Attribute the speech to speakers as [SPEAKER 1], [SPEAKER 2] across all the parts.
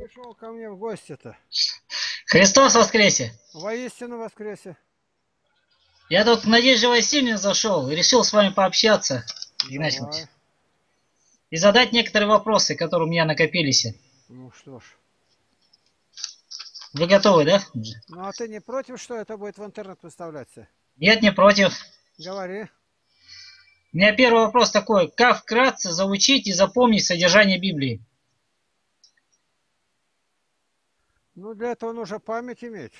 [SPEAKER 1] Пришел ко мне в гости-то.
[SPEAKER 2] Христос воскресе!
[SPEAKER 1] Воистину воскресе.
[SPEAKER 2] Я тут в Надежде Васильевне зашел и решил с вами пообщаться, Игнатий
[SPEAKER 1] Давай.
[SPEAKER 2] Иванович, и задать некоторые вопросы, которые у меня накопились.
[SPEAKER 1] Ну что ж.
[SPEAKER 2] Вы готовы, да?
[SPEAKER 1] Ну а ты не против, что это будет в интернет выставляться?
[SPEAKER 2] Нет, не против.
[SPEAKER 1] Говори.
[SPEAKER 2] У меня первый вопрос такой. Как вкратце заучить и запомнить содержание Библии?
[SPEAKER 1] Ну для этого нужно память иметь.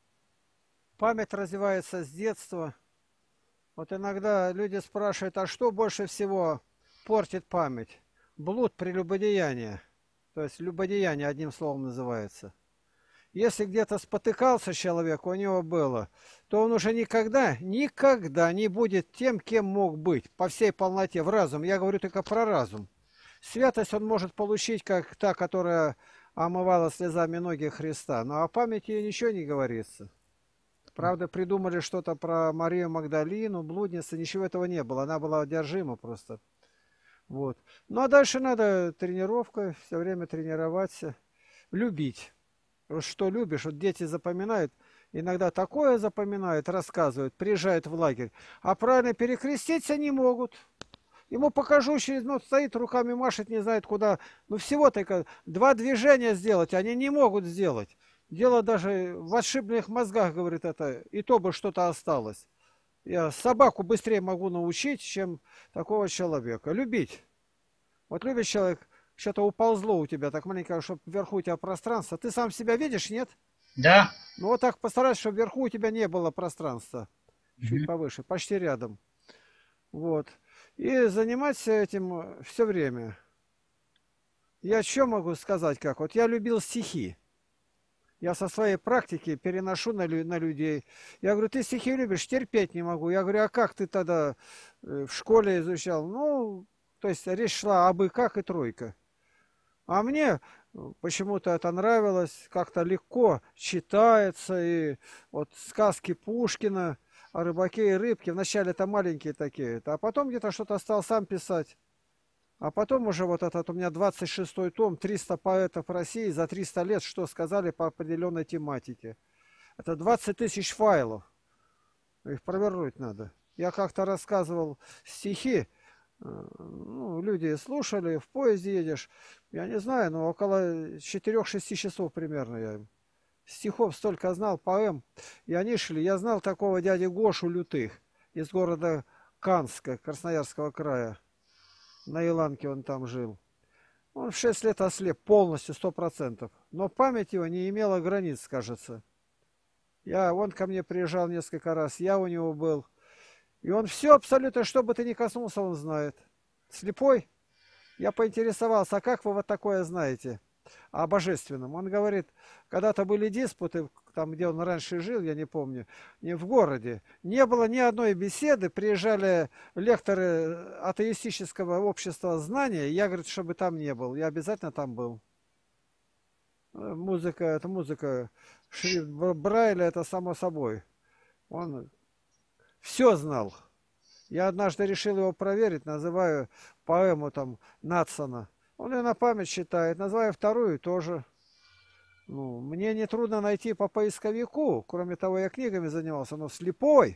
[SPEAKER 1] Память развивается с детства. Вот иногда люди спрашивают, а что больше всего портит память? Блуд, прелюбодеяние. То есть любодеяние одним словом называется. Если где-то спотыкался человек, у него было, то он уже никогда не будет тем, кем мог быть, по всей полноте, в разум. Я говорю только про разум. Святость он может получить, как та, которая омывала слезами ноги Христа. Но о памяти ничего не говорится. Правда, придумали что-то про Марию Магдалину, блудницу, ничего этого не было. Она была одержима просто. Вот. Ну а дальше надо тренировка, все время тренироваться, любить. Вот что любишь, вот дети запоминают, иногда такое запоминают, рассказывают, приезжают в лагерь, а правильно перекреститься не могут. Ему покажу, через минуту стоит, руками машет, не знает куда. Ну всего только два движения сделать, они не могут сделать. Дело даже в отшибленных мозгах, говорит это, и то бы что-то осталось. Я собаку быстрее могу научить, чем такого человека. Любить. Вот любит человек, что-то уползло у тебя, так маленько, чтобы вверху у тебя пространство. Ты сам себя видишь, нет?
[SPEAKER 2] Да.
[SPEAKER 1] Ну вот так постарайся, чтобы вверху у тебя не было пространства. Чуть
[SPEAKER 2] Мгм.
[SPEAKER 1] повыше, почти рядом. Вот. И заниматься этим все время. Я что могу сказать как? Вот я любил стихи. Я со своей практики переношу на людей. Я говорю, ты стихи любишь? Терпеть не могу. Я говорю, а как ты тогда в школе изучал? Ну, то есть речь шла об и как и тройка. А мне почему-то это нравилось, как-то легко читается. И вот сказки Пушкина о рыбаке и рыбке. Вначале это маленькие такие, а потом где-то что-то стал сам писать. А потом уже вот этот у меня 26-й том, 300 поэтов России за 300 лет, что сказали по определенной тематике. Это 20 тысяч файлов. Их провернуть надо. Я как-то рассказывал стихи, ну, люди слушали, в поезде едешь, я не знаю, но около 4-6 часов примерно я им. Стихов столько знал, поэм, и они шли. Я знал такого дядю Гошу Лютых из города Канска, Красноярского края. На Иланке он там жил. Он в 6 лет ослеп полностью, 100%. Но память его не имела границ, кажется. Он ко мне приезжал несколько раз, я у него был. И он все абсолютно, что бы ты ни коснулся, он знает. Слепой? Я поинтересовался, а как вы вот такое знаете? О божественном. Он говорит, когда-то были диспуты, там, где он раньше жил, я не помню, не в городе. Не было ни одной беседы, приезжали лекторы атеистического общества знания, я, говорит, чтобы там не был. Я обязательно там был. Музыка, это музыка, шрифт Брайля, это само собой. Он все знал. Я однажды решил его проверить, называю поэму там Натсона. Он ее на память считает, называю вторую тоже. Ну, мне не трудно найти по поисковику. Кроме того, я книгами занимался, но слепой.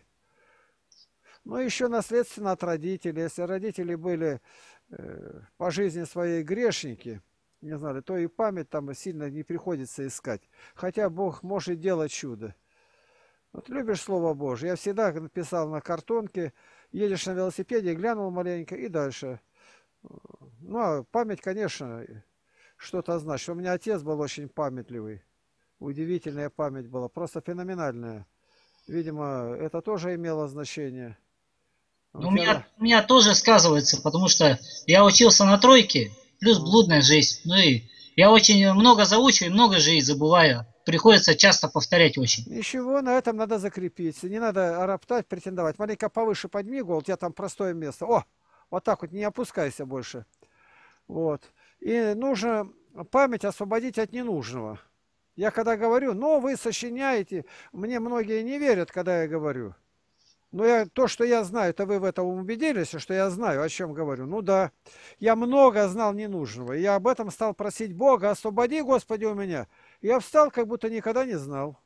[SPEAKER 1] Ну, еще наследственно от родителей. Если родители были по жизни своей грешники, не знали, то и память там сильно не приходится искать. Хотя Бог может делать чудо. Вот любишь Слово Божье. Я всегда написал на картонке, едешь на велосипеде, глянул маленько и дальше. Ну, а память, конечно, что-то значит. У меня отец был очень памятливый. Удивительная память была, просто феноменальная. Видимо, это тоже имело значение.
[SPEAKER 2] Ну,
[SPEAKER 1] Вот я...
[SPEAKER 2] у меня тоже сказывается, потому что я учился на тройке, плюс
[SPEAKER 1] Ну,
[SPEAKER 2] блудная жизнь. Ну и я очень много заучиваю, много же и забываю. Приходится часто повторять очень.
[SPEAKER 1] ничего, на этом надо закрепиться. Не надо роптать, претендовать. Маленько повыше подними голову, у тебя там простое место. О, вот так вот, не опускайся больше. Вот. И нужно память освободить от ненужного. Я когда говорю, ну, вы сочиняете, мне многие не верят, когда я говорю. Но то, что я знаю, это вы в этом убедились, что я знаю, о чем говорю. Ну да, я много знал ненужного. И я об этом стал просить Бога, освободи, Господи, у меня. Я встал, как будто никогда не знал.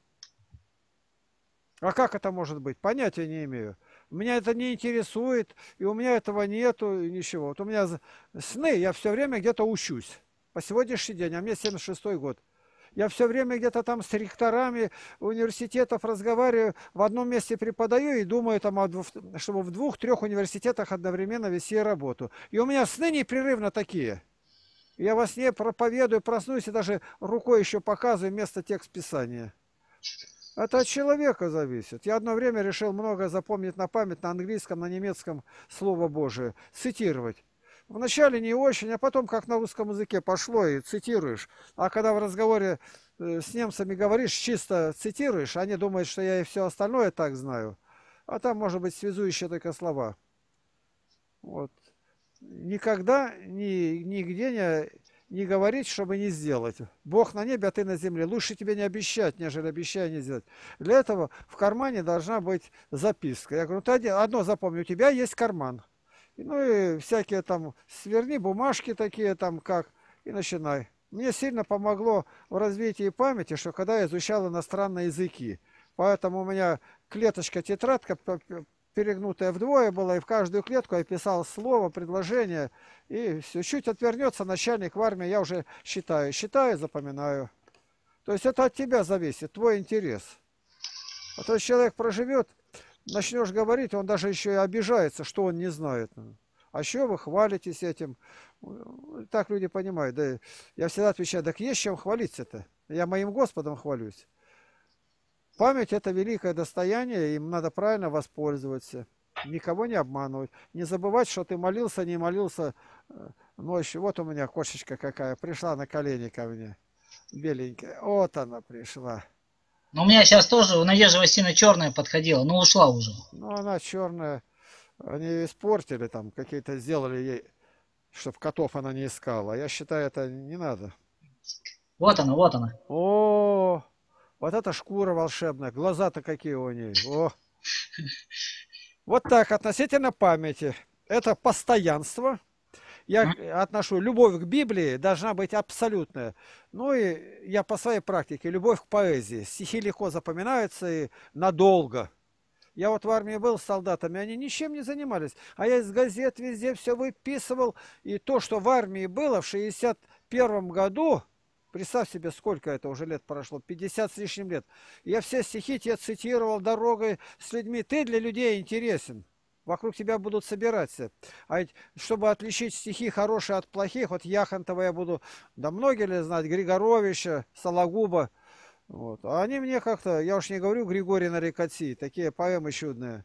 [SPEAKER 1] А как это может быть? Понятия не имею. Меня это не интересует, и у меня этого нету, и ничего. Вот у меня сны, я все время где-то учусь. По сегодняшний день, а мне 76-й год. Я все время где-то там с ректорами университетов разговариваю, в одном месте преподаю и думаю, там, чтобы в 2-3 университетах одновременно вести работу. И у меня сны непрерывно такие. Я во сне проповедую, проснусь и даже рукой еще показываю вместо текст Писания. Это от человека зависит. Я одно время решил много запомнить на память на английском, на немецком Слово Божие, цитировать. Вначале не очень, а потом как на русском языке пошло и цитируешь. А когда в разговоре с немцами говоришь, чисто цитируешь, они думают, что я и все остальное так знаю. А там, может быть, связующие только слова. Вот. Никогда, нигде не говорить, чтобы не сделать. Бог на небе, а ты на земле. Лучше тебе не обещать, нежели обещая не сделать. Для этого в кармане должна быть записка. Я говорю, ты одно запомни, у тебя есть карман. Ну и всякие там сверни бумажки такие там как, и начинай. Мне сильно помогло в развитии памяти, что когда я изучал иностранные языки. Поэтому у меня клеточка, тетрадка перегнутая вдвое была, и в каждую клетку я писал слово, предложение, и все. Чуть отвернется начальник в армии, я уже считаю, запоминаю. То есть это от тебя зависит, твой интерес. А то человек проживет, начнешь говорить, он даже еще и обижается, что он не знает. А еще вы хвалитесь этим. Так люди понимают. Да, я всегда отвечаю, так есть чем хвалиться-то. Я моим Господом хвалюсь. Память – это великое достояние, им надо правильно воспользоваться. Никого не обманывать. Не забывать, что ты молился, не молился ночью. Вот у меня кошечка какая, пришла на колени ко мне. Беленькая. Вот она пришла.
[SPEAKER 2] Но у меня сейчас тоже у Надежды Васильевны черная подходила, но ушла уже.
[SPEAKER 1] Ну, она черная. Они испортили там, какие-то сделали ей, чтобы котов она не искала. Я считаю, это не надо.
[SPEAKER 2] Вот она, вот она.
[SPEAKER 1] О, вот эта шкура волшебная. Глаза-то какие у нее. О. Вот так, относительно памяти. Это постоянство. Я отношу, любовь к Библии должна быть абсолютная. Ну и я по своей практике, любовь к поэзии. Стихи легко запоминаются и надолго. Я вот в армии был с солдатами, они ничем не занимались. А я из газет везде все выписывал. И то, что в армии было в 61 году, представь себе, сколько это уже лет прошло, 50 с лишним лет. Я все стихи тебе цитировал дорогой с людьми. Ты для людей интересен. Вокруг тебя будут собираться. А ведь, чтобы отличить стихи хорошие от плохих, вот Яхонтова я буду, да многие ли знать, Григоровича, Сологуба. Вот. А они мне как-то, я уж не говорю Григорий Нарикоци, такие поэмы чудные.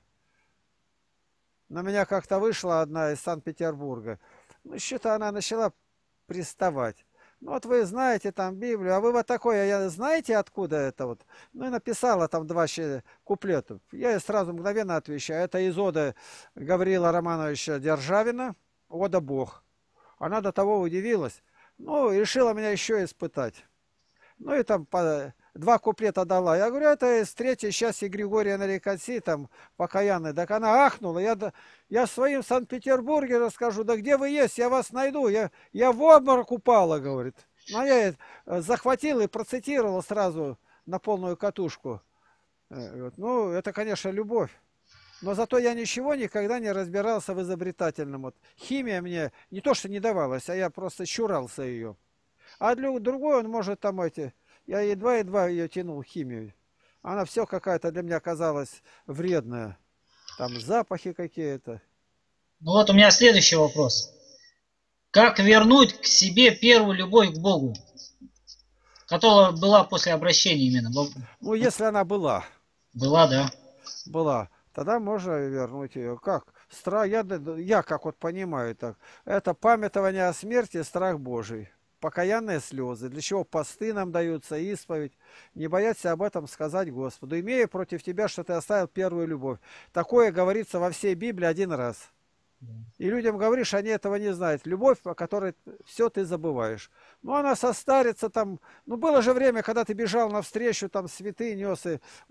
[SPEAKER 1] На меня как-то вышла одна из Санкт-Петербурга. Ну, что-то она начала приставать. Ну, вот вы знаете там Библию, а вы вот такое, знаете, откуда это вот? Ну, и написала там 2 куплета. Я ей сразу мгновенно отвечаю. Это из оды Гавриила Романовича Державина, «Ода Бог». Она до того удивилась. Ну, решила меня еще испытать. Ну, и там 2 куплета дала. Я говорю, это из 3-й части Григория Нарикоци, там, покаянный. Так она ахнула. Я своим в Санкт-Петербурге расскажу. Да где вы есть? Я вас найду. Я в обморок упала, говорит. Ну, я захватил и процитировал сразу на полную катушку. Ну, это, конечно, любовь. Но зато я ничего никогда не разбирался в изобретательном. Вот. Химия мне не то, что не давалась, а я просто чурался ее. А для другой он может там Я едва-едва ее тянул, химию. Она все какая-то для меня казалась вредная. Там запахи какие-то.
[SPEAKER 2] Ну вот у меня следующий вопрос. Как вернуть к себе первую любовь к Богу, которая была после обращения именно?
[SPEAKER 1] Ну, если она была.
[SPEAKER 2] Была, да.
[SPEAKER 1] Была. Тогда можно вернуть ее. Как? Я как вот понимаю так. Это памятование о смерти, страх Божий. Покаянные слезы, для чего посты нам даются, исповедь. Не бояться об этом сказать Господу. Имея против тебя, что ты оставил первую любовь. Такое говорится во всей Библии 1 раз. И людям говоришь, они этого не знают. Любовь, о которой все ты забываешь. Ну, она состарится там. Ну, было же время, когда ты бежал навстречу, там, цветы нес. И вот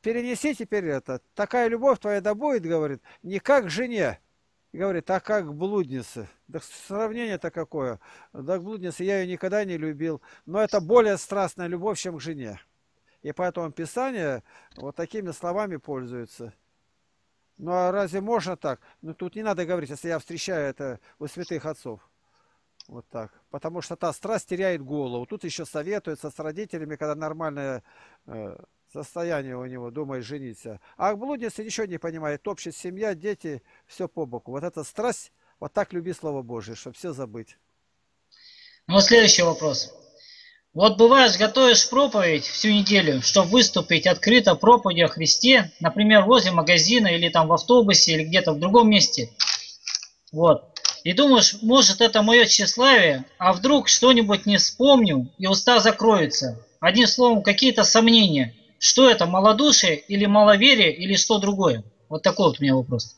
[SPEAKER 1] перенеси теперь это. Такая любовь твоя да будет, говорит, не как к жене, говорит, а как к блуднице. Да сравнение-то какое. Да к блуднице я ее никогда не любил. Но это более страстная любовь, чем к жене. И поэтому Писание вот такими словами пользуется. Ну а разве можно так? Ну тут не надо говорить, если я встречаю это у святых отцов. Вот так. Потому что та страсть теряет голову. Тут еще советуется с родителями, когда нормальное состояние у него, думает жениться. А к блуднице ничего не понимает. Топчет семья, дети, все по боку. Вот эта страсть, вот так люби Слово Божие, чтобы все забыть.
[SPEAKER 2] Ну, вот следующий вопрос. Вот бываешь, готовишь проповедь всю неделю, чтобы выступить открыто проповедью о Христе, например, возле магазина или там в автобусе или где-то в другом месте. Вот. И думаешь, может это мое тщеславие, а вдруг что-нибудь не вспомню и уста закроются. Одним словом, какие-то сомнения. Что это, малодушие или маловерие или что другое? Вот такой вот у меня вопрос.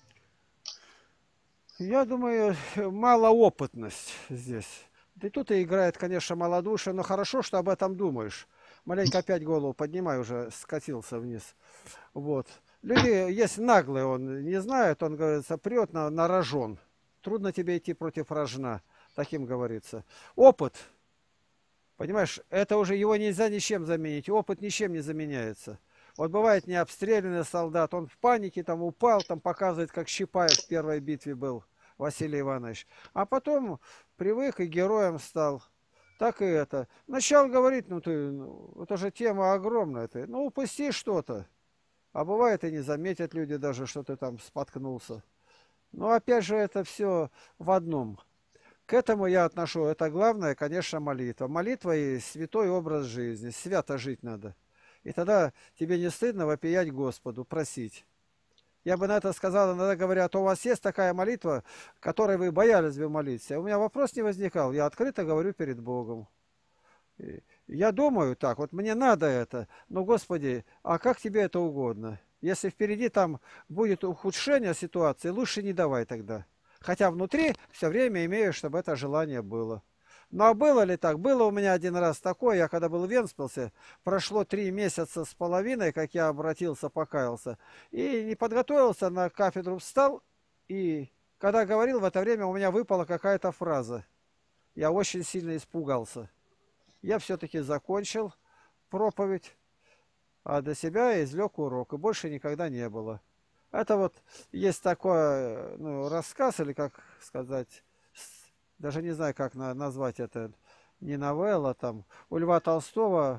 [SPEAKER 1] Я думаю, малоопытность здесь. Да и тут и играет, конечно, малодушие, но хорошо, что об этом думаешь. Маленько опять голову поднимай, уже скатился вниз. Вот. Люди есть наглые, он не знает, он, говорится, прет на рожон. Трудно тебе идти против рожна, таким говорится. Опыт, понимаешь, это уже его нельзя ничем заменить. Опыт ничем не заменяется. Вот бывает необстрелянный солдат, он в панике там упал, там показывает, как Щипаев в первой битве был, Василий Иванович. А потом привык и героем стал. Так и это. Начал говорить, ну ты, ну, это же тема огромная. Ты, ну упусти что-то. А бывает и не заметят люди даже, что ты там споткнулся. Но опять же это все в одном. К этому я отношу, это главное, конечно, молитва. Молитва и святой образ жизни. Свято жить надо. И тогда тебе не стыдно вопиять Господу, просить. Я бы на это сказал, иногда говорят, у вас есть такая молитва, которой вы боялись бы молиться. У меня вопрос не возникал, я открыто говорю перед Богом. Я думаю так, вот мне надо это, но, Господи, а как тебе это угодно? Если впереди там будет ухудшение ситуации, лучше не давай тогда. Хотя внутри все время имею, чтобы это желание было. Ну а было ли так? Было у меня один раз такое, я когда был в Венспилсе, прошло 3 месяца с половиной, как я обратился, покаялся, и не подготовился, на кафедру встал, и когда говорил, в это время у меня выпала какая-то фраза. Я очень сильно испугался. Я все-таки закончил проповедь, а для себя извлек урок, и больше никогда не было. Это вот есть такой ну, рассказ, или как сказать, даже не знаю, как назвать это, не новелла, там, у Льва Толстого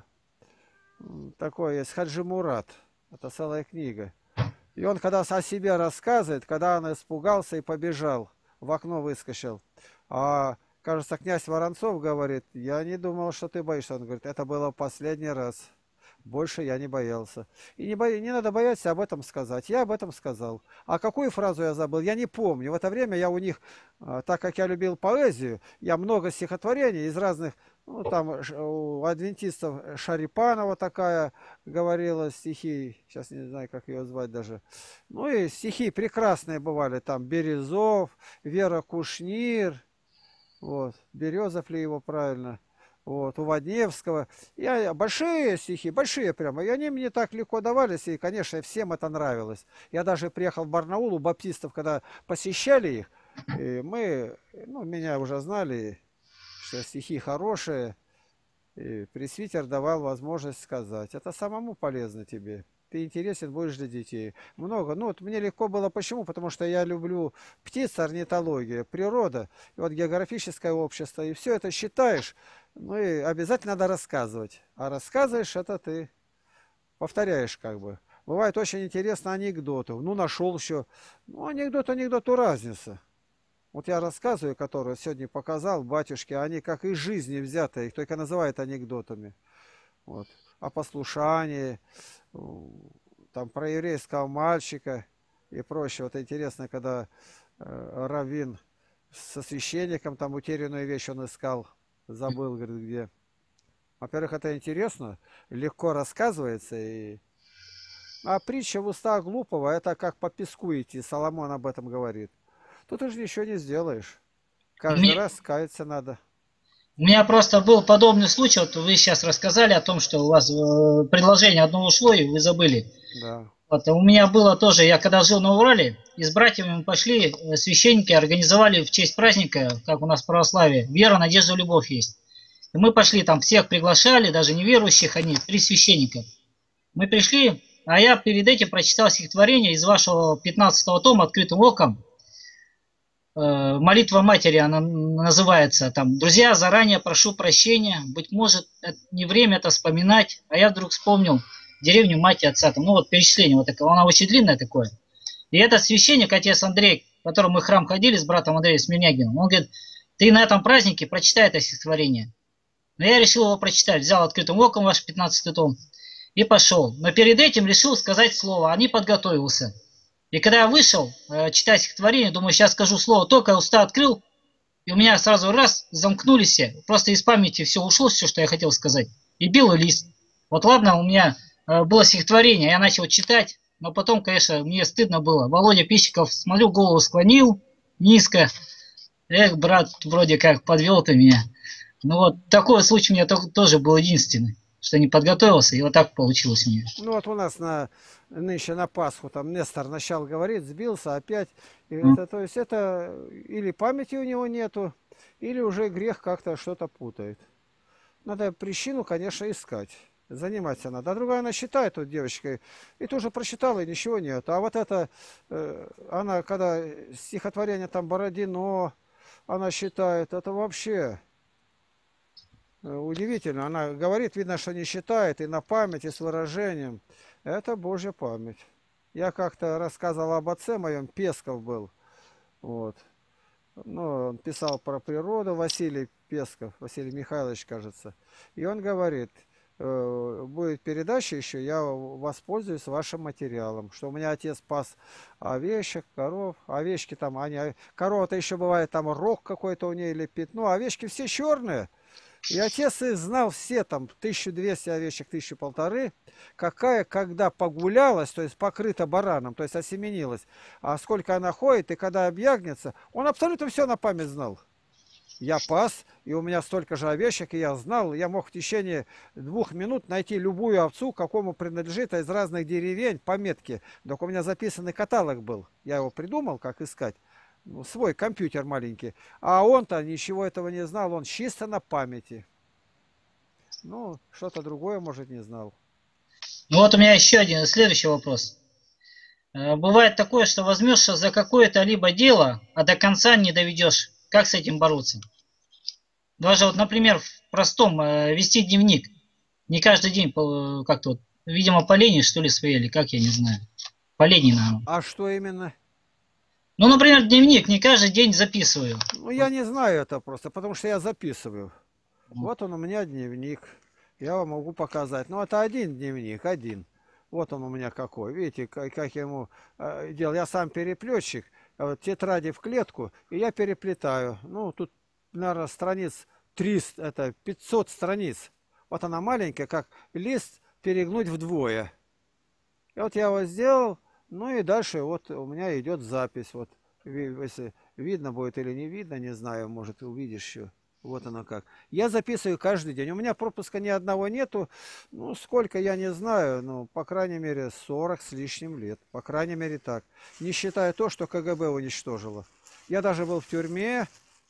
[SPEAKER 1] такой есть Хаджи Мурат, это целая книга. И он, когда о себе рассказывает, когда он испугался и побежал, в окно выскочил, а, кажется, князь Воронцов говорит, я не думал, что ты боишься. Он говорит, это было последний раз. Больше я не боялся. И не надо бояться об этом сказать. Я об этом сказал. А какую фразу я забыл, я не помню. В это время я у них, так как я любил поэзию, я много стихотворений из разных, ну там у адвентистов Шарипанова такая говорила стихи, сейчас не знаю, как ее звать даже. Ну и стихи прекрасные бывали, там Березов, Вера Кушнир, вот, Березов ли его правильно. Вот, у Вадневского. Большие стихи, большие прямо. И они мне так легко давались, и, конечно, всем это нравилось. Я даже приехал в Барнаул у баптистов, когда посещали их, и мы, ну, меня уже знали, что стихи хорошие, и пресвитер давал возможность сказать. Это самому полезно тебе. Ты интересен будешь для детей. Много. Ну, вот мне легко было. Почему? Потому что я люблю птиц, орнитология, природа, и вот географическое общество. И все это считаешь, ну и обязательно надо рассказывать. А рассказываешь, это ты повторяешь как бы. Бывает очень интересно анекдоты. Ну, нашел еще. Ну, анекдот анекдоту разница. Вот я рассказываю, которые сегодня показал батюшке, они как из жизни взятые, их только называют анекдотами. Вот. О послушании, там про еврейского мальчика и прочее. Вот интересно, когда раввин со священником там утерянную вещь он искал, забыл, говорит, где. Во-первых, это интересно, легко рассказывается. А притча в устах глупого, это как по песку идти, Соломон об этом говорит. Тут уже ничего не сделаешь.
[SPEAKER 2] У
[SPEAKER 1] Каждый
[SPEAKER 2] меня,
[SPEAKER 1] раз каяться надо.
[SPEAKER 2] У меня просто был подобный случай, вот вы сейчас рассказали о том, что у вас предложение одно ушло, и вы забыли.
[SPEAKER 1] Да.
[SPEAKER 2] Вот, у меня было тоже, я когда жил на Урале, и с братьями мы пошли, священники организовали в честь праздника, как у нас в православии, вера, надежда, любовь есть. И мы пошли, там всех приглашали, даже неверующих, они, 3 священника. Мы пришли, а я перед этим прочитал стихотворение из вашего 15-го тома «Открытым оком». Молитва матери, она называется там: «Друзья, заранее прошу прощения, быть может, не время это вспоминать». А я вдруг вспомнил деревню мать и отца. Там, ну вот перечисление вот такое, она очень длинная такое. И этот священник, отец Андрей, в котором мы в храм ходили с братом Андреем Смирнягиным, он говорит: ты на этом празднике прочитай это стихотворение. Но я решил его прочитать, взял «Открытым оком» ваш 15-й том и пошел. Но перед этим решил сказать слово, а не подготовился. И когда я вышел, читать стихотворение, думаю, сейчас скажу слово, только уста открыл, и у меня сразу раз замкнулись все. Просто из памяти все ушло, все, что я хотел сказать. И белый лист. Вот ладно, у меня было стихотворение, я начал читать, но потом, конечно, мне стыдно было. Володя Пищиков, смотрю, голову склонил низко. Эх, брат, вроде как подвел ты меня. Ну вот такой случай у меня тоже был единственный, что не подготовился, и вот так получилось у меня.
[SPEAKER 1] Ну вот у нас нынче на Пасху там Нестор начал говорить, сбился опять. И
[SPEAKER 2] М.
[SPEAKER 1] это, то есть это или памяти у него нету, или уже грех как-то что-то путает. Надо причину, конечно, искать. Заниматься надо. А другая она считает, вот девочка, и тоже прочитала, и ничего нет. А вот это, она, когда стихотворение там Бородино, она считает, это вообще удивительно. Она говорит, видно, что не считает, и на память, и с выражением. Это Божья память. Я как-то рассказывал об отце моем, Песков был. Вот. Ну, он писал про природу, Василий Песков, Василий Михайлович, кажется. И он говорит, будет передача еще, я воспользуюсь вашим материалом, что у меня отец пас овечек, коров, овечки там, они, корова-то еще бывает, там рог какой-то у нее или пятно, овечки все черные. И отец их знал все, там, 1200 овечек, 1500, какая, когда погулялась, то есть покрыта бараном, то есть осеменилась, а сколько она ходит, и когда объягнется, он абсолютно все на память знал. Я пас, и у меня столько же овечек, и я знал, я мог в течение 2 минут найти любую овцу, какому принадлежит, из разных деревень, пометки. Так у меня записанный каталог был, я его придумал, как искать. Ну, свой компьютер маленький. А он-то ничего этого не знал, он чисто на памяти. Ну, что-то другое, может, не знал.
[SPEAKER 2] Ну вот у меня еще один, следующий вопрос. Бывает такое, что возьмешься за какое-то либо дело, а до конца не доведешь. Как с этим бороться? Даже вот, например, в простом вести дневник. Не каждый день как-то вот, видимо, по лени, что ли, своей, или как, я не знаю. По лени, наверное.
[SPEAKER 1] А что именно?
[SPEAKER 2] Ну, например, дневник не каждый день записываю.
[SPEAKER 1] Ну, я не знаю это просто, потому что я записываю. Вот он у меня дневник. Я вам могу показать. Ну, это один дневник, один. Вот он у меня какой. Видите, как я ему делал. Я сам переплетчик. Тетради в клетку, и я переплетаю. Ну, тут, наверное, страниц 300, это 500 страниц. Вот она маленькая, как лист перегнуть вдвое. И вот я его сделал. Ну и дальше вот у меня идет запись. Вот, если видно будет или не видно, не знаю, может, увидишь еще. Вот оно как. Я записываю каждый день. У меня пропуска ни одного нету. Ну, сколько, я не знаю. Ну, по крайней мере, 40 с лишним лет. По крайней мере, так. Не считая то, что КГБ уничтожило. Я даже был в тюрьме,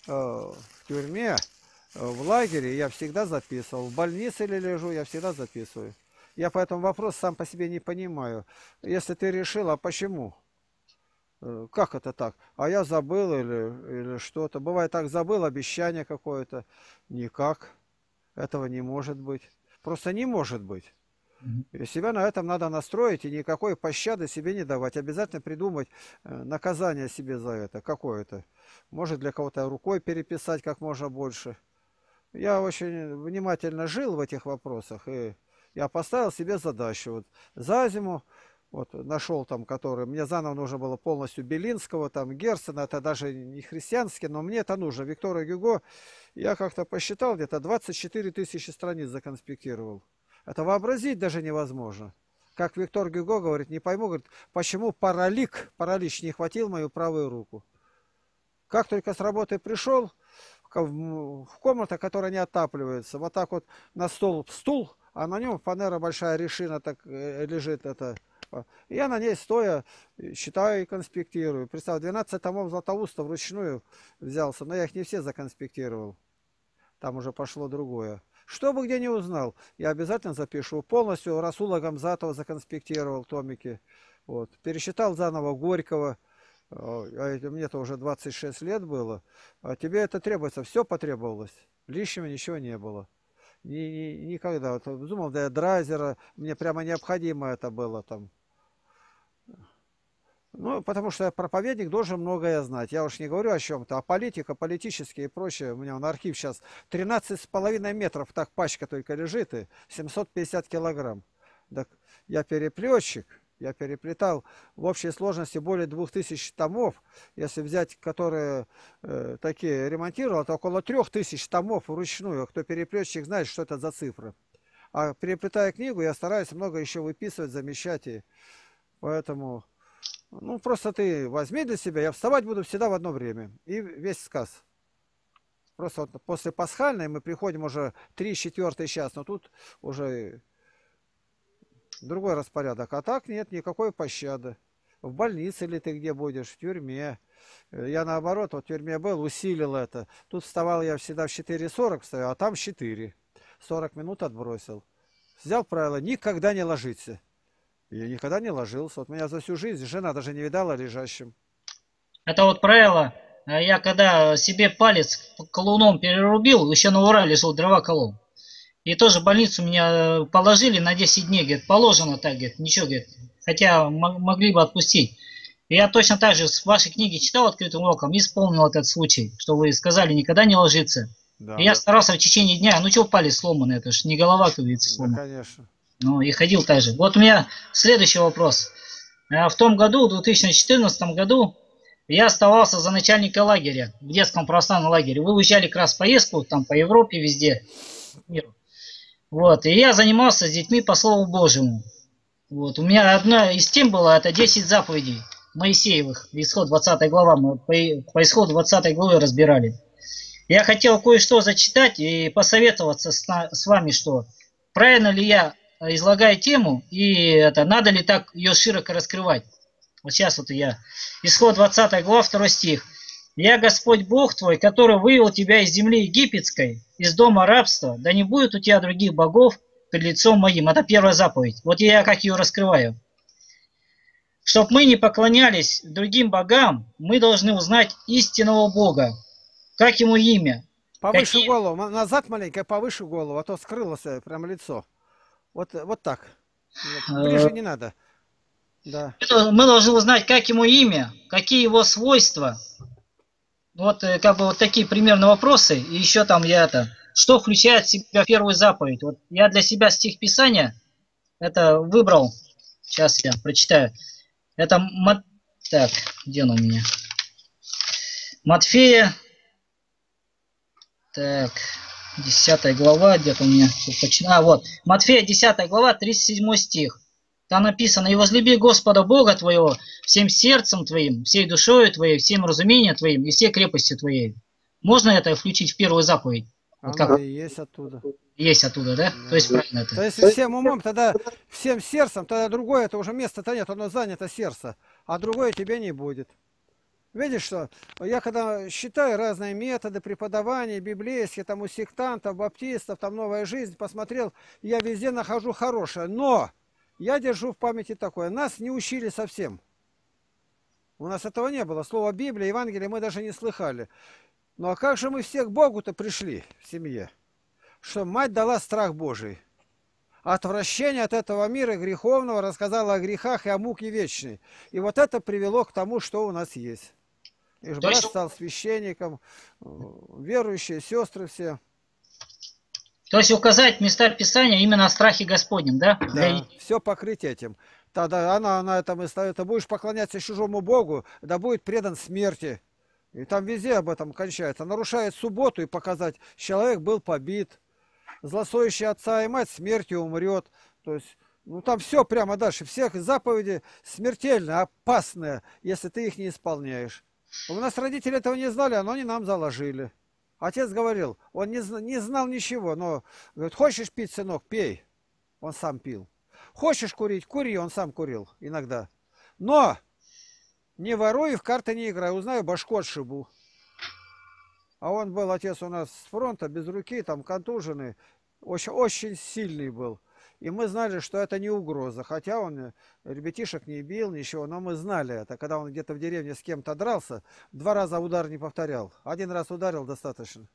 [SPEAKER 1] в лагере, я всегда записывал. В больнице или лежу, я всегда записываю. Я по этому вопросу сам по себе не понимаю. Если ты решил, а почему? Как это так? А я забыл или что-то. Бывает так, забыл обещание какое-то. Никак. Этого не может быть. Просто не может быть. И себя на этом надо настроить и никакой пощады себе не давать. Обязательно придумать наказание себе за это. Какое-то. Может для кого-то рукой переписать как можно больше. Я очень внимательно жил в этих вопросах. И я поставил себе задачу. Вот за зиму вот нашел там, который... Мне заново нужно было полностью Белинского, там Герцена, это даже не христианский, но мне это нужно. Виктора Гюго, я как-то посчитал, где-то 24 тысячи страниц законспектировал. Это вообразить даже невозможно. Как Виктор Гюго говорит, не пойму, говорит, почему паралич не хватил мою правую руку. Как только с работы пришел, в комнатах, которая не отапливается. Вот так вот на стул, а на нем фанера большая решина так лежит. Это. И я на ней стоя считаю и конспектирую. Представь, 12 томов Златоуста вручную взялся, но я их не все законспектировал. Там уже пошло другое. Что бы где не узнал, я обязательно запишу. Полностью Расула Гамзатова законспектировал томики. Вот. Пересчитал заново Горького. Мне-то уже 26 лет было. А тебе это требуется. Все потребовалось. Лишнего ничего не было. Никогда. Вот, думал, да, Драйзера. Мне прямо необходимо это было там. Ну, потому что проповедник должен многое знать. Я уж не говорю о чем-то, а политика, политические и прочее. У меня на архив сейчас 13,5 метров, так пачка только лежит, и 750 килограмм. Так я переплетчик, я переплетал в общей сложности более 2000 томов. Если взять, которые такие ремонтировал, то около 3000 томов вручную. Кто переплетчик, знает, что это за цифры. А переплетая книгу, я стараюсь много еще выписывать, замещать. И поэтому... Ну, просто ты возьми для себя, я вставать буду всегда в одно время. И весь сказ. Просто вот после пасхальной мы приходим уже 3-4 час, но тут уже другой распорядок. А так нет никакой пощады. В больнице ли ты где будешь, в тюрьме. Я наоборот, вот в тюрьме был, усилил это. Тут вставал я всегда в 4:40 встаю, а там в 4. 40 минут отбросил. Взял правило, никогда не ложиться. Я никогда не ложился. Вот меня за всю жизнь жена даже не видала лежащим.
[SPEAKER 2] Это вот правило. Я когда себе палец колуном перерубил, еще на Урале жил, дрова колол. И тоже в больницу меня положили на 10 дней, говорит, положено так, говорит, ничего, говорит. Хотя могли бы отпустить. И я точно так же с вашей книги читал открытым уроком и вспомнил этот случай, что вы сказали, никогда не ложиться.
[SPEAKER 1] Да,
[SPEAKER 2] и я старался в течение дня, ну чего палец сломанный, это ж не голова, как говорится, сломана.
[SPEAKER 1] Да, конечно.
[SPEAKER 2] Ну, и ходил так же. Вот у меня следующий вопрос. В том году, в 2014 году, я оставался за начальника лагеря, в детском православном лагере. Вы уезжали как раз в поездку, там по Европе, везде. Вот, и я занимался с детьми по Слову Божьему. Вот, у меня одна из тем была, это 10 заповедей Моисеевых, исход 20 глава, мы по исходу 20 главы разбирали. Я хотел кое-что зачитать и посоветоваться с вами, что правильно ли я излагаю тему, и это надо ли так ее широко раскрывать. Вот сейчас вот я. Исход 20 глава, 2 стих. «Я Господь Бог твой, который вывел тебя из земли египетской, из дома рабства, да не будет у тебя других богов пред лицом моим». Это первая заповедь. Вот я как ее раскрываю. Чтоб мы не поклонялись другим богам, мы должны узнать истинного Бога. Как ему имя?
[SPEAKER 1] Повыше голову, назад маленько, повыше голову, а то скрылось прям лицо. Вот так. Ближе не надо. Да.
[SPEAKER 2] Мы должны узнать, как ему имя, какие его свойства. Вот как бы вот такие примерно вопросы. И еще там что включает в себя первую заповедь. Вот я для себя стих Писания это выбрал. Сейчас я прочитаю. Это так, где он у меня? Матфея. Так, 10 глава, где-то у меня вот. Матфея 10 глава, 37 стих. Там написано: «И возлюби Господа Бога твоего всем сердцем твоим, всей душою твоей, всем разумением твоим и всей крепостью твоей». Можно это включить в первую заповедь? Вот как?
[SPEAKER 1] Есть оттуда.
[SPEAKER 2] Есть оттуда, да? То есть правильно это.
[SPEAKER 1] То есть всем умом, тогда всем сердцем, тогда другое, это уже места-то нет, оно занято сердце, а другое тебе не будет. Видишь, что я когда считаю разные методы преподавания, библейские, там у сектантов, баптистов, там «Новая жизнь», посмотрел, я везде нахожу хорошее. Но я держу в памяти такое: нас не учили совсем. У нас этого не было. Слово Библия, Евангелие мы даже не слыхали. Ну а как же мы все к Богу-то пришли в семье? Что мать дала страх Божий. Отвращение от этого мира греховного, рассказала о грехах и о муке вечной. И вот это привело к тому, что у нас есть. И брат стал священником, верующие, сестры все.
[SPEAKER 2] То есть указать места Писания именно о страхе Господнем, да?
[SPEAKER 1] Да, все покрыть этим. Тогда она на этом и ставит: ты будешь поклоняться чужому Богу, да будет предан смерти. И там везде об этом кончается. Нарушает субботу и показать: человек был побит. Злословящий отца и мать смертью умрет. То есть, ну там все прямо дальше. Всех заповеди смертельно опасные, если ты их не исполняешь. У нас родители этого не знали, но они нам заложили. Отец говорил, он не знал ничего, но говорит, хочешь пить, сынок, пей. Он сам пил. Хочешь курить, кури, он сам курил иногда. Но не воруй и в карты не играй, узнаю, башку отшибу. А он был, отец у нас с фронта, без руки, там контуженный, очень, очень сильный был. И мы знали, что это не угроза, хотя он ребятишек не бил, ничего, но мы знали это. Когда он где-то в деревне с кем-то дрался, 2 раза удар не повторял. 1 раз ударил достаточно.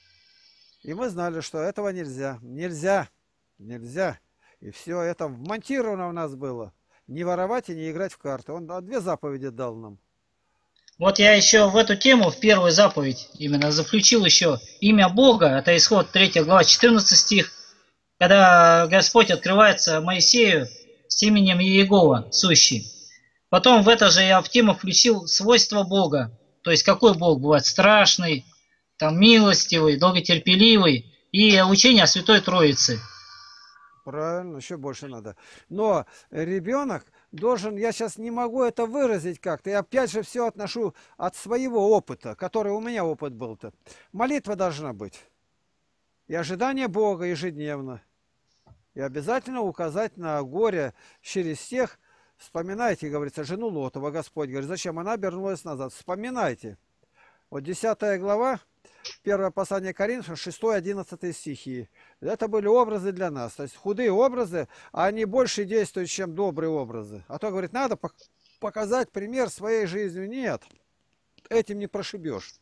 [SPEAKER 1] И мы знали, что этого нельзя. Нельзя. Нельзя. И все это вмонтировано у нас было. Не воровать и не играть в карты. Он 2 заповеди дал нам.
[SPEAKER 2] Вот я еще в эту тему, в первую заповедь, именно заключил еще имя Бога, это Исход 3 глава 14 стих, когда Господь открывается Моисею с именем Иегова, сущий. Потом в это же я в тему включил свойства Бога, то есть какой Бог бывает: страшный, там, милостивый, долготерпеливый, и учение о Святой Троице.
[SPEAKER 1] Правильно, еще больше надо. Но ребенок должен, я сейчас не могу это выразить как-то, я опять же все отношу от своего опыта, который у меня опыт был-то. Молитва должна быть. И ожидание Бога ежедневно. И обязательно указать на горе через тех. Вспоминайте, говорится, жену Лотова. Господь говорит, зачем она обернулась назад? Вспоминайте. Вот 10 глава, 1 послание Коринфянам, 6-11 стихи. Это были образы для нас. То есть худые образы, а они больше действуют, чем добрые образы. А то, говорит, надо показать пример своей жизнью. Нет, этим не прошибешь.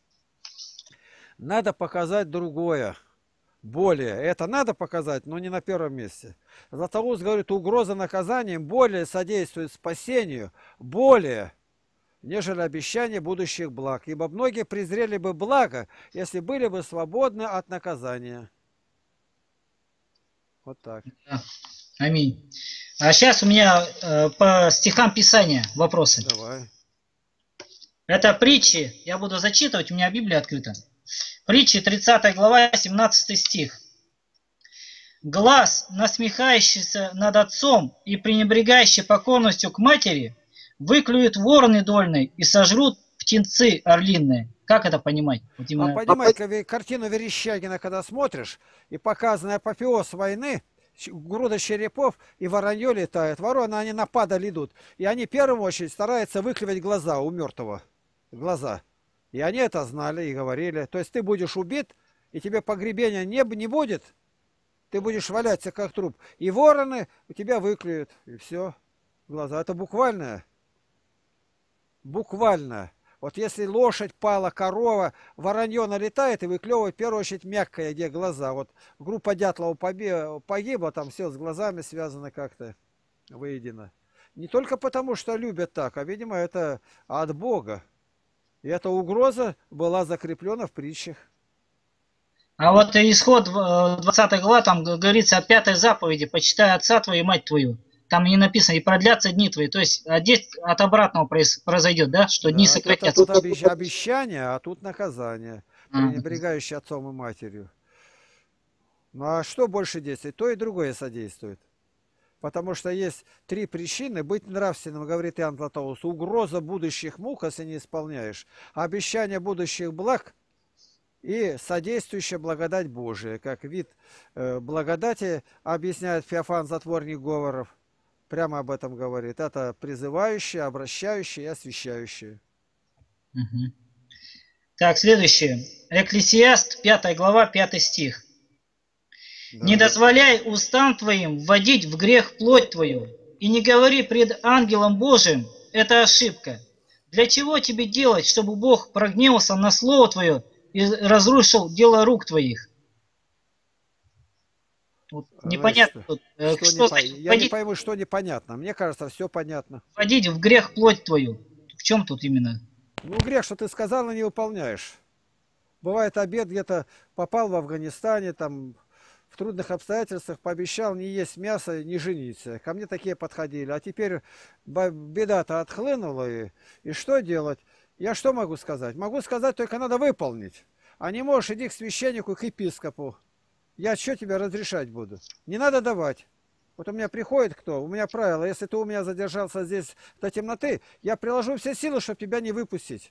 [SPEAKER 1] Надо показать другое. Более. Это надо показать, но не на первом месте. Златоуст говорит, угроза наказанием более содействует спасению, более, нежели обещание будущих благ. Ибо многие презрели бы благо, если были бы свободны от наказания. Вот так.
[SPEAKER 2] Аминь. А сейчас у меня по стихам Писания вопросы.
[SPEAKER 1] Давай.
[SPEAKER 2] Это притчи, я буду зачитывать, у меня Библия открыта. Притчи, 30 глава, 17 стих. «Глаз, насмехающийся над отцом и пренебрегающий покорностью к матери, выклюют вороны дольные и сожрут птенцы орлиные». Как это понимать? Вот именно...
[SPEAKER 1] А понимаете, картину Верещагина, когда смотришь, и показано апофеоз войны, груда черепов, и воронье летает. Вороны, они на падаль идут. И они в первую очередь стараются выклевать глаза у мертвого. Глаза. И они это знали и говорили. То есть ты будешь убит, и тебе погребения не будет. Ты будешь валяться как труп. И вороны у тебя выклюют. И все. Глаза. Это буквально. Буквально. Вот если лошадь пала, корова, воронье налетает и выклевывает в первую очередь мягкое, где глаза. Вот группа Дятлова погибла, там все с глазами связано как-то выедено. Не только потому, что любят так, а, видимо, это от Бога. И эта угроза была закреплена в притчах.
[SPEAKER 2] А вот Исход 20 глава, там говорится о 5 заповеди: «Почитай отца твоего и мать твою». Там не написано: «И продлятся дни твои». То есть здесь от обратного произойдет, да? Что дни сократятся.
[SPEAKER 1] Тут обещание, а тут наказание, пренебрегающее отцом и матерью. Ну а что больше действует? То и другое содействует. Потому что есть 3 причины быть нравственным, говорит Иоанн Златоуст. Угроза будущих мук, если не исполняешь, обещание будущих благ и содействующая благодать Божия. Как вид благодати объясняет Феофан, затворник Говоров. Прямо об этом говорит. Это призывающее, обращающее и освящающее.
[SPEAKER 2] Угу. Так, следующее. Экклесиаст, 5 глава, 5 стих. Да. «Не дозволяй устам твоим вводить в грех плоть твою, и не говори пред ангелом Божиим, это ошибка. Для чего тебе делать, чтобы Бог прогневался на слово твое и разрушил дело рук твоих?» Вот, непонятно.
[SPEAKER 1] Я не пойму, что непонятно. Мне кажется, все понятно.
[SPEAKER 2] Вводить в грех плоть твою. В чем тут именно?
[SPEAKER 1] Ну, грех, что ты сказал, но не выполняешь. Бывает, обед где-то попал в Афганистане, там в трудных обстоятельствах пообещал не есть мясо, не жениться. Ко мне такие подходили. А теперь беда-то отхлынула, и что делать? Я что могу сказать? Могу сказать, только надо выполнить. А не можешь, иди к священнику, к епископу. Я что тебе разрешать буду? Не надо давать. Вот у меня приходит кто? У меня правило, если ты у меня задержался здесь до темноты, я приложу все силы, чтобы тебя не выпустить.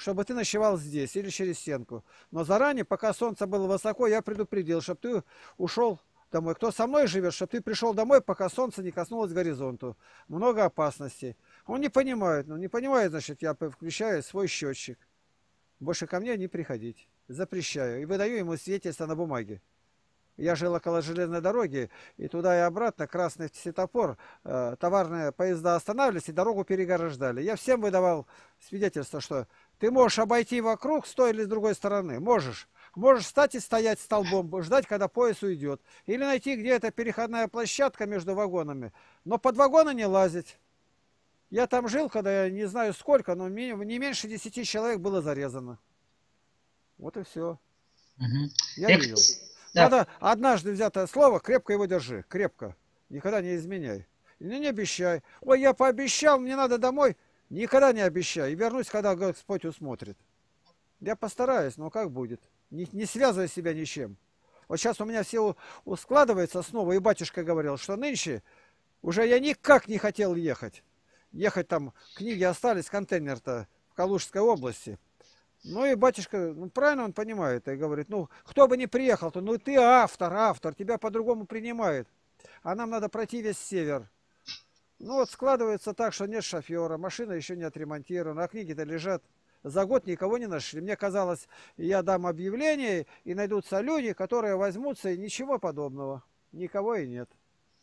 [SPEAKER 1] чтобы ты ночевал здесь или через стенку. Но заранее, пока солнце было высоко, я предупредил, чтобы ты ушел домой. Кто со мной живет, чтобы ты пришел домой, пока солнце не коснулось горизонту. Много опасностей. Он не понимает. Ну, не понимает, значит, я включаю свой счетчик. Больше ко мне не приходить. Запрещаю. И выдаю ему свидетельство на бумаге. Я жил около железной дороги, и туда и обратно красный светофор, товарные поезда останавливались и дорогу переграждали. Я всем выдавал свидетельство, что ты можешь обойти вокруг с той или с другой стороны. Можешь. Можешь встать и стоять столбом, ждать, когда поезд уйдет. Или найти где-то переходная площадка между вагонами. Но под вагоны не лазить. Я там жил, когда я не знаю сколько, но не меньше 10 человек было зарезано. Вот и все.
[SPEAKER 2] Мгм.
[SPEAKER 1] Я
[SPEAKER 2] Я,
[SPEAKER 1] видел.
[SPEAKER 2] да.
[SPEAKER 1] Надо однажды взятое слово, крепко его держи, крепко. Никогда не изменяй. Не обещай. Ой, я пообещал, мне надо домой. Никогда не обещай. И вернусь, когда Господь усмотрит. Я постараюсь, но как будет? Не связывай себя ничем. Вот сейчас у меня все складывается снова, и батюшка говорил, что нынче уже я никак не хотел ехать. Ехать там, книги остались, контейнер-то в Калужской области. Ну и батюшка, ну правильно он понимает, и говорит, ну кто бы ни приехал, то ну ты автор, тебя по-другому принимают. А нам надо пройти весь север. Ну вот складывается так, что нет шофера, машина еще не отремонтирована, а книги-то лежат. За год никого не нашли. Мне казалось, я дам объявление, и найдутся люди, которые возьмутся, и ничего подобного. Никого и нет.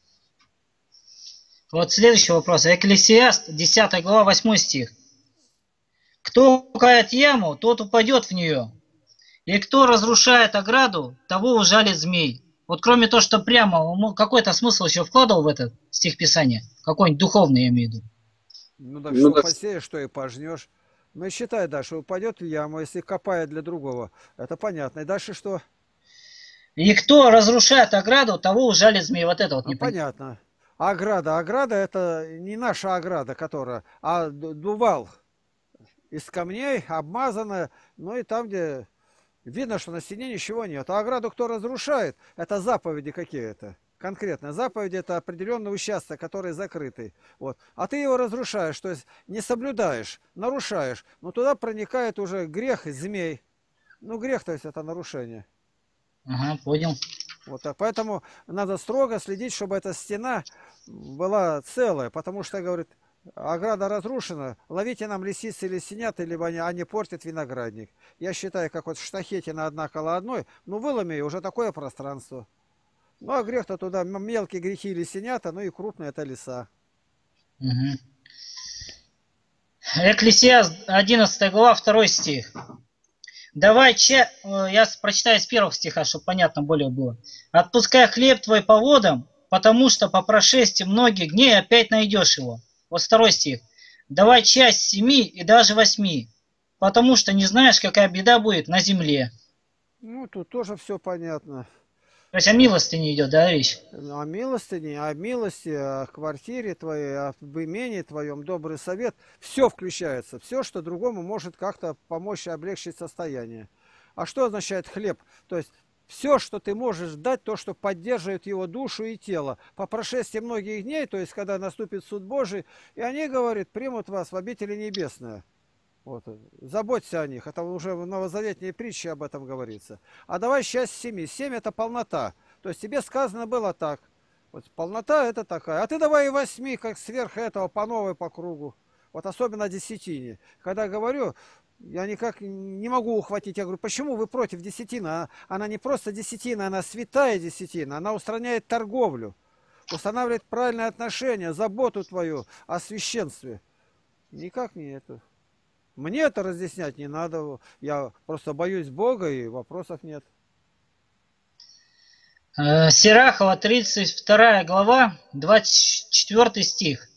[SPEAKER 2] Вот следующий вопрос. Экклесиаст, 10 глава, 8 стих. Кто кает яму, тот упадет в нее. И кто разрушает ограду, того ужалит змей. Вот кроме того, что прямо, он какой-то смысл еще вкладывал в этот стих Писания? Какой-нибудь духовный, я имею в виду.
[SPEAKER 1] Ну так что посеешь, что и пожнешь. Ну и считай, да, что упадет в яму, если копает для другого. Это понятно. И дальше что?
[SPEAKER 2] И кто разрушает ограду, того ужалит змей. Вот это вот
[SPEAKER 1] Ну
[SPEAKER 2] не понятно.
[SPEAKER 1] понятно. Ограда. Ограда это не наша ограда, которая, а дувал из камней, обмазанная. Ну и там, где видно, что на стене ничего нет. А ограду кто разрушает, это заповеди какие-то. Конкретно. Заповеди это определенный участок, который закрытый. Вот. А ты его разрушаешь, то есть не соблюдаешь, нарушаешь. Но туда проникает уже грех и змей. Ну грех, то есть это нарушение.
[SPEAKER 2] Ага, понял.
[SPEAKER 1] Вот так. Поэтому надо строго следить, чтобы эта стена была целая. Потому что, говорит, ограда разрушена, ловите нам лисицы или синят, либо они портят виноградник. Я считаю, как вот штахетина одна коло одной, ну выломи ее, уже такое пространство. Ну а грех-то туда мелкие грехи или синята, ну и крупные это леса.
[SPEAKER 2] Угу. Экклесиаст, 11 глава, 2 стих. Давай, я прочитаю с 1 стиха, чтобы понятно более было. Отпускай хлеб твой по водам, потому что по прошествии многих дней опять найдешь его. Вот 2 стих. Давай часть 7 и даже 8, потому что не знаешь, какая беда будет на земле.
[SPEAKER 1] Ну тут тоже все понятно.
[SPEAKER 2] То есть о милостыне идет, да, речь?
[SPEAKER 1] О милости, о милости, о квартире твоей, о имении твоем, добрый совет. Все включается. Все, что другому может как-то помочь и облегчить состояние. А что означает хлеб? То есть все, что ты можешь дать, то, что поддерживает его душу и тело. По прошествии многих дней, то есть когда наступит суд Божий, и они, говорят, примут вас в обители небесные. Вот. Заботься о них. Это уже в новозаветной притче об этом говорится. А давай часть 7. 7 это полнота. То есть тебе сказано было так. Вот полнота это такая. А ты давай и 8, как сверх этого, по новой, по кругу. Вот особенно о десятине. Когда говорю, я никак не могу ухватить. Я говорю, почему вы против десятины? Она не просто десятина, она святая десятина. Она устраняет торговлю. Устанавливает правильные отношения, заботу твою о священстве. Никак не это. Мне это разъяснять не надо. Я просто боюсь Бога, и вопросов нет.
[SPEAKER 2] Сирахова, 32 глава, 24 стих.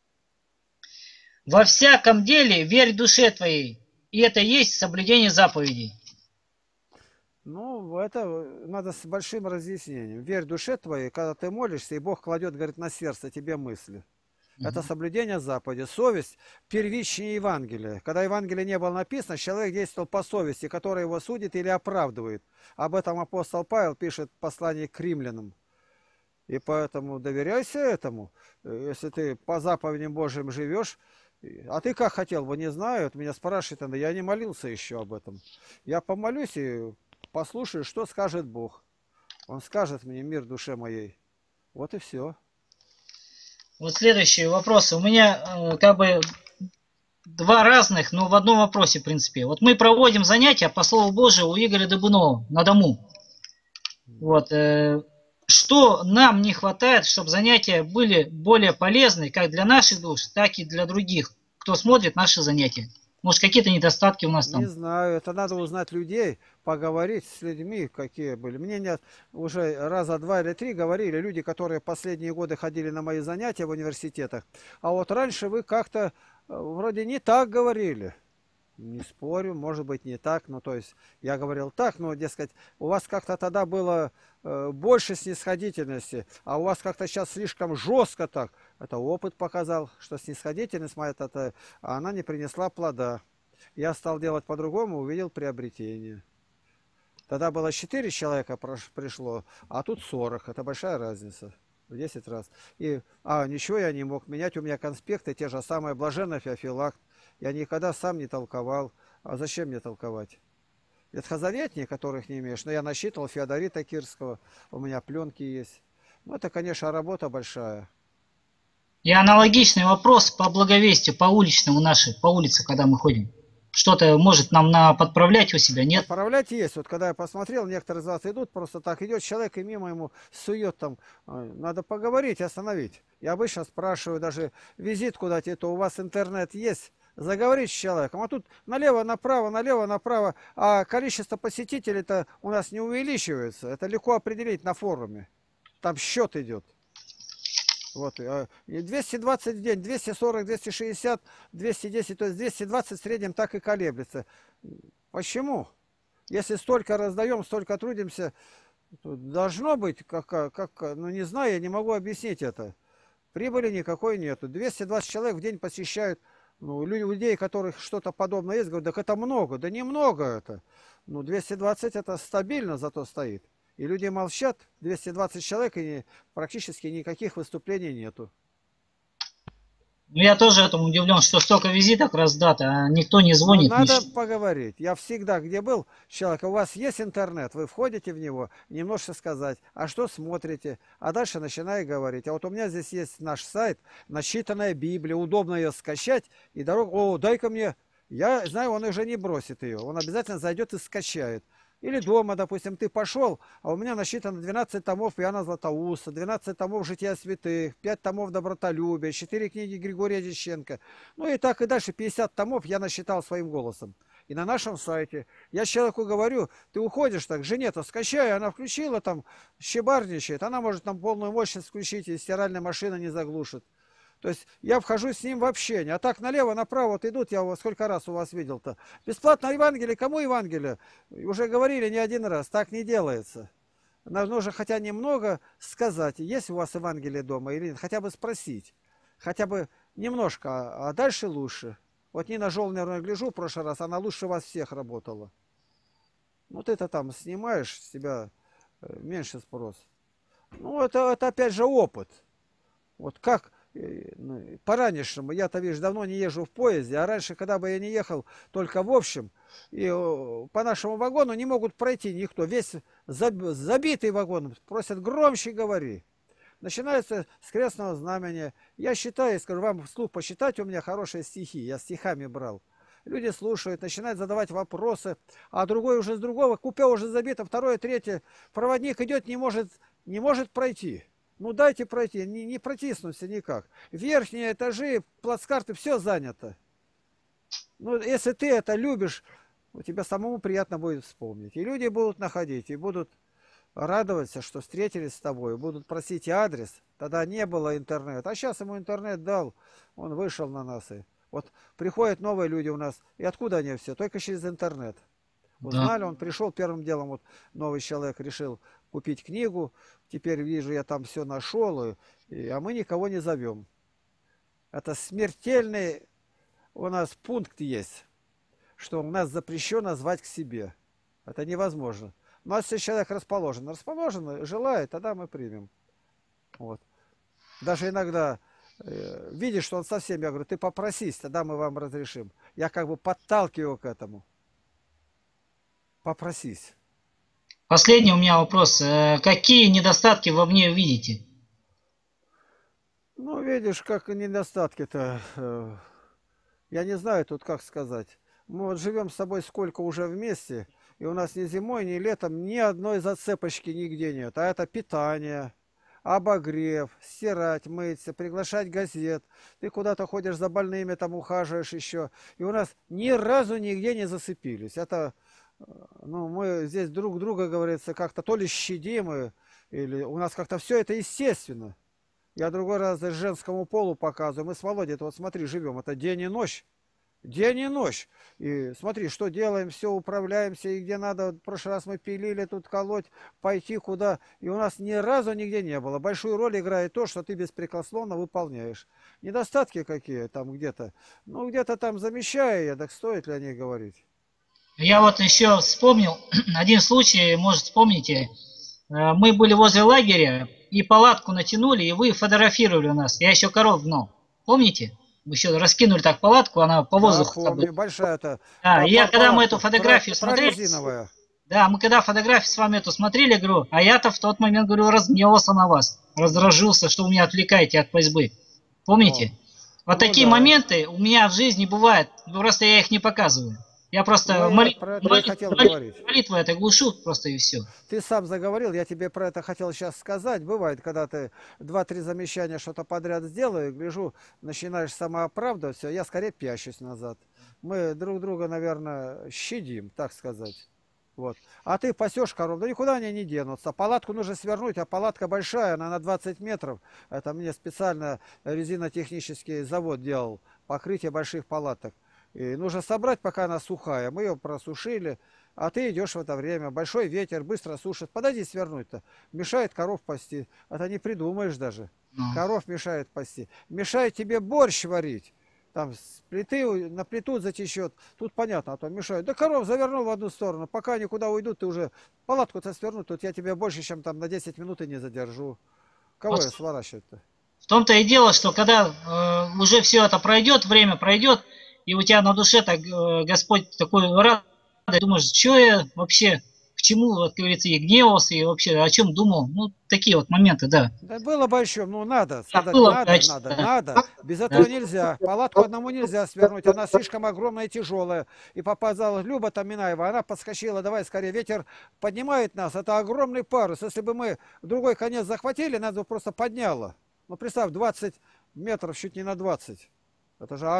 [SPEAKER 2] Во всяком деле верь душе твоей, и это есть соблюдение заповедей.
[SPEAKER 1] Ну, это надо с большим разъяснением. Верь душе твоей, когда ты молишься, и Бог кладет, говорит, на сердце тебе мысли. Это соблюдение заповеди. Совесть первичнее Евангелия. Когда Евангелие не было написано, человек действовал по совести, которая его судит или оправдывает. Об этом апостол Павел пишет в послании к римлянам. И поэтому доверяйся этому. Если ты по заповедям Божьим живешь, А ты как хотел бы, не знаю. Вот меня спрашивает она, я не молился еще об этом. Я помолюсь и послушаю, что скажет Бог. Он скажет мне мир душе моей. Вот и все.
[SPEAKER 2] Вот следующий вопрос. У меня как бы два разных, но в одном вопросе, в принципе. Вот мы проводим занятия по Слову Божию у Игоря Дыбунова на дому. Вот, что нам не хватает, чтобы занятия были более полезны как для наших душ, так и для других, кто смотрит наши занятия. Может, какие-то недостатки у нас
[SPEAKER 1] Не
[SPEAKER 2] там.
[SPEAKER 1] знаю, это надо узнать людей, поговорить с людьми, какие были. Мне не, уже раза два или три говорили люди, которые последние годы ходили на мои занятия в университетах. А вот раньше вы как-то вроде не так говорили. Не спорю, может быть не так, ну то есть я говорил так, но, дескать, у вас как-то тогда было больше снисходительности, а у вас как-то сейчас слишком жестко так. Это опыт показал, что снисходительность моя, она не принесла плода. Я стал делать по-другому, увидел приобретение. Тогда было 4 человека пришло, а тут 40. Это большая разница. В 10 раз. Ничего я не мог менять. У меня конспекты те же самые. Блаженный Феофилакт. Я никогда сам не толковал. А зачем мне толковать? Ветхозаветные, которых не имеешь. Но я насчитывал Феодорита Кирского. У меня пленки есть. Ну, это, конечно, работа большая.
[SPEAKER 2] И аналогичный вопрос по благовестию, по уличному нашей, по улице, когда мы ходим. Что-то может нам подправлять у себя, нет?
[SPEAKER 1] Подправлять есть. Вот когда я посмотрел, некоторые из вас идут, просто так идет человек и мимо ему сует там. Надо поговорить, остановить. Я обычно спрашиваю, даже визит куда-то, то у вас интернет есть? Заговорить с человеком. А тут налево, направо. А количество посетителей-то у нас не увеличивается. Это легко определить на форуме. Там счет идет. Вот, 220 в день, 240, 260, 210, то есть 220 в среднем так и колеблется. Почему? Если столько раздаем, столько трудимся, то должно быть, ну не знаю, я не могу объяснить это. Прибыли никакой нету. 220 человек в день посещают, ну, людей, которых что-то подобное есть, говорят, так это много. Да немного это. Ну, 220 это стабильно зато стоит. И люди молчат, 220 человек, и практически никаких выступлений нету.
[SPEAKER 2] Ну, я тоже этому удивлен, что столько визиток раздато, а никто не
[SPEAKER 1] Но
[SPEAKER 2] звонит.
[SPEAKER 1] надо поговорить. Я всегда, где был, человек, у вас есть интернет, вы входите в него, немножко сказать, а что смотрите, а дальше начинаю говорить. А вот у меня здесь есть наш сайт, начитанная Библия, удобно ее скачать, и дорогу, дай-ка мне, я знаю, он уже не бросит ее, он обязательно зайдет и скачает. Или дома, допустим, ты пошел, а у меня насчитано 12 томов Иоанна Златоуста, 12 томов Жития святых, 5 томов Добротолюбия, 4 книги Григория Дьяченко. Ну и так и дальше, 50 томов я насчитал своим голосом. И на нашем сайте. Я человеку говорю, ты уходишь так, жене-то скачай, она включила там, щебарничает, она может там полную мощность включить, и стиральная машина не заглушит. То есть я вхожу с ним в общение. А так налево, направо вот идут, я сколько раз у вас видел-то. Бесплатно Евангелие, кому Евангелие? Уже говорили не один раз, так не делается. Нужно хотя немного сказать, есть у вас Евангелие дома или нет, хотя бы спросить. Хотя бы немножко, а дальше лучше. Вот Нина Жол, наверное, гляжу в прошлый раз, она лучше вас всех работала. Ну ты-то там снимаешь, с тебя меньше спрос. Ну это опять же опыт. Вот как ну, по-ранешнему, я-то, видишь, давно не езжу в поезде, а раньше, когда бы я не ехал только в общем, и по нашему вагону не могут пройти никто, весь забитый вагон, просят громче говори. Начинается с крестного знамения. Я считаю, скажу вам вслух посчитать, у меня хорошие стихи, я стихами брал. Люди слушают, начинают задавать вопросы, а другой уже с другого, купе уже забито, второе, третье, проводник идет, не может пройти. Ну дайте пройти, не протиснуться никак. Верхние этажи, плацкарты, все занято. Ну, если ты это любишь, у тебя самому приятно будет вспомнить. И люди будут находить, и будут радоваться, что встретились с тобой, будут просить адрес. Тогда не было интернета. А сейчас ему интернет дал, он вышел на нас. И вот приходят новые люди у нас. И откуда они все? Только через интернет.
[SPEAKER 2] Да.
[SPEAKER 1] Узнали, он пришел первым делом, вот новый человек решил купить книгу, теперь вижу, я там все нашел, а мы никого не зовем. Это смертельный у нас пункт есть, что у нас запрещено звать к себе. Это невозможно. Но если человек расположен, желает, тогда мы примем. Вот. Даже иногда видишь, что он совсем, я говорю, ты попросись, тогда мы вам разрешим. Я как бы подталкиваю к этому. Попросись.
[SPEAKER 2] Последний у меня вопрос. Какие недостатки во мне видите?
[SPEAKER 1] Ну, видишь, как недостатки-то. Я не знаю тут, как сказать. Мы вот живем с тобой сколько уже вместе, и у нас ни зимой, ни летом ни одной зацепочки нигде нет. А это питание, обогрев, стирать, мыться, приглашать газет. Ты куда-то ходишь за больными, там ухаживаешь еще. И у нас ни разу нигде не зацепились. Это, ну, мы здесь друг друга, говорится, как-то то ли щадим, или у нас как-то все это естественно. Я другой раз женскому полу показываю. Мы с Володей, это вот смотри, живем. Это день и ночь. День и ночь. И смотри, что делаем, все управляемся. И где надо, в прошлый раз мы пилили, тут колоть, пойти куда. И у нас ни разу нигде не было. Большую роль играет то, что ты беспрекословно выполняешь. Недостатки какие там где-то. Ну, где-то там замещаю я, так стоит ли о них говорить?
[SPEAKER 2] Я вот еще вспомнил один случай, может, вспомните. Мы были возле лагеря, и палатку натянули, и вы фотографировали нас. Я еще коров гнал. Помните? Вы еще раскинули так палатку, она по
[SPEAKER 1] Да,
[SPEAKER 2] воздуху.
[SPEAKER 1] помню. Большая-то
[SPEAKER 2] Да, и я когда мы эту
[SPEAKER 1] палатка
[SPEAKER 2] фотографию смотрели,
[SPEAKER 1] прорезиновая.
[SPEAKER 2] да, мы когда фотографию с вами эту смотрели, говорю, а я-то в тот момент, говорю, разгневался на вас, раздражился, что вы меня отвлекаете от пальбы. Помните?
[SPEAKER 1] О,
[SPEAKER 2] Вот
[SPEAKER 1] ну
[SPEAKER 2] такие
[SPEAKER 1] да.
[SPEAKER 2] моменты у меня в жизни бывают, просто я их не показываю. Я
[SPEAKER 1] Ну,
[SPEAKER 2] просто
[SPEAKER 1] я про это и хотел говорить.
[SPEAKER 2] молитвой это глушу просто и все.
[SPEAKER 1] Ты сам заговорил, я тебе про это хотел сейчас сказать. Бывает, когда ты два-три замечания что-то подряд сделаю, гляжу, начинаешь самооправдываться, я скорее пящусь назад. Мы друг друга, наверное, щадим, так сказать. Вот. А ты пасешь коров, да никуда они не денутся. Палатку нужно свернуть, а палатка большая, она на 20 метров. Это мне специально резинотехнический завод делал, покрытие больших палаток. И нужно собрать, пока она сухая. Мы ее просушили, а ты идешь в это время. Большой ветер, быстро сушит. Подойди свернуть-то. Мешает коров пасти. Это не придумаешь даже.
[SPEAKER 2] Ну.
[SPEAKER 1] Коров мешает пасти. Мешает тебе борщ варить. Там с плиты на плиту затечет. Тут понятно, а то мешает. Да коров завернул в одну сторону. Пока они куда уйдут, ты уже палатку-то свернуть. Тут я тебе больше, чем там на 10 минут и не задержу. Кого
[SPEAKER 2] Вот
[SPEAKER 1] я сворачивать-то?
[SPEAKER 2] в том-то и дело, что когда уже все это пройдет, время пройдет, и у тебя на душе так Господь такой рад, думаешь, что я вообще, к чему, вот, как говорится, и гневался, и вообще о чем думал. Ну, такие вот моменты, да.
[SPEAKER 1] Да было большим, ну надо
[SPEAKER 2] Да,
[SPEAKER 1] сказать,
[SPEAKER 2] было
[SPEAKER 1] надо,
[SPEAKER 2] удачно,
[SPEAKER 1] надо,
[SPEAKER 2] да.
[SPEAKER 1] надо. Без этого нельзя. Палатку одному нельзя свернуть, она слишком огромная и тяжелая. И попадала Люба там Минаева, она подскочила, давай скорее, ветер поднимает нас, это огромный парус. Если бы мы другой конец захватили, нас бы просто подняло. Ну представь, 20 метров, чуть не на 20. Это же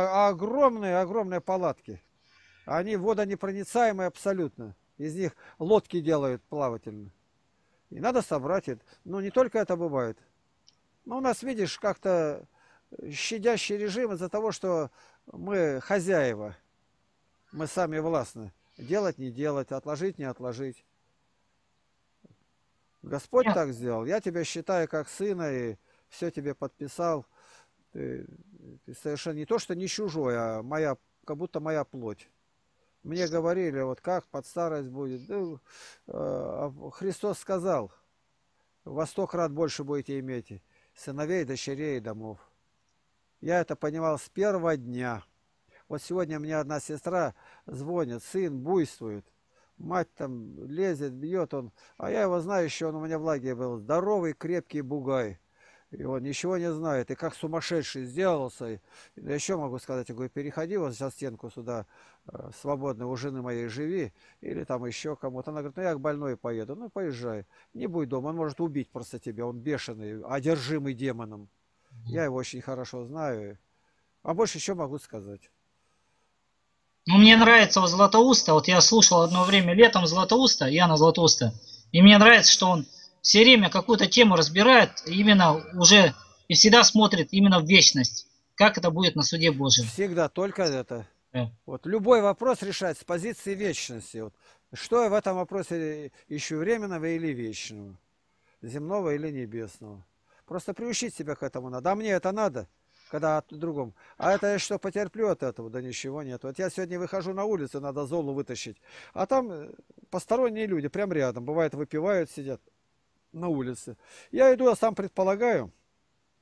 [SPEAKER 1] огромные палатки. Они водонепроницаемые абсолютно. Из них лодки делают плавательные. И надо собрать это. Ну, не только это бывает. Но у нас, видишь, как-то щадящий режим из-за того, что мы хозяева. Мы сами властны. Делать, не делать, отложить, не отложить. Господь так сделал. Я тебя считаю как сына и все тебе подписал. Ты, ты совершенно не то, что не чужой, а моя, как будто моя плоть. Мне говорили, вот как под старость будет. Ну, Христос сказал, во 100 крат больше будете иметь сыновей, дочерей и домов. Я это понимал с первого дня. Вот сегодня мне одна сестра звонит, сын буйствует. Мать там лезет, бьет он. А я его знаю еще, он у меня в лагере был. Здоровый, крепкий бугай. И он ничего не знает. И как сумасшедший сделался. И еще могу сказать, я говорю, переходи вот за стенку сюда, свободно, у жены моей живи. Или там еще кому-то. Она говорит, ну я к больной поеду. Ну поезжай. Не будь дома, он может убить просто тебя. Он бешеный, одержимый демоном. Я его очень хорошо знаю. А больше еще могу сказать.
[SPEAKER 2] Ну, мне нравится у Златоуста, вот я слушал одно время летом Златоуста, Яна Златоуста, и мне нравится, что он все время какую-то тему разбирает, именно уже и всегда смотрит именно в вечность, как это будет на суде Божьем.
[SPEAKER 1] Всегда только это.
[SPEAKER 2] Да.
[SPEAKER 1] Вот любой вопрос решать с позиции вечности. Вот. Что я в этом вопросе ищу, временного или вечного? Земного или небесного? Просто приучить себя к этому надо. А мне это надо, когда от другом. А это я что, потерплю от этого? Да ничего нет. Вот я сегодня выхожу на улицу, надо золу вытащить. А там посторонние люди, прям рядом. Бывает, выпивают, сидят на улице. Я иду, а сам предполагаю,